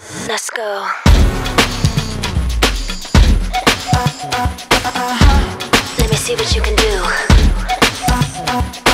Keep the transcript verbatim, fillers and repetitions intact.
Let's go. Let me see what you can do.